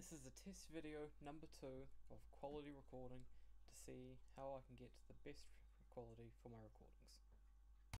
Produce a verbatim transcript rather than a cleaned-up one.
This is a test video number two of quality recording to see how I can get the best quality for my recordings.